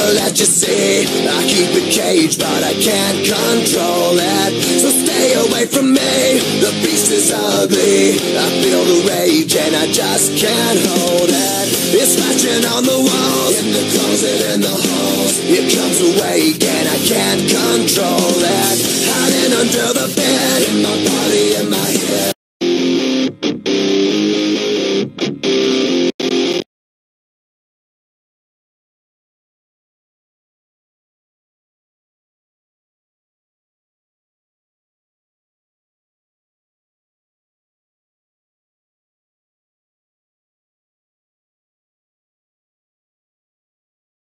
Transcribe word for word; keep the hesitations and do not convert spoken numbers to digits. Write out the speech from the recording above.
let you see. I keep it caged, but I can't control it. So stay away from me, the beast is ugly. I feel the rage and I just can't hold it. It's scratching on the walls, in the closet, in the halls. It comes awake and I can't control it. Hiding under the bed, in my body, in my head.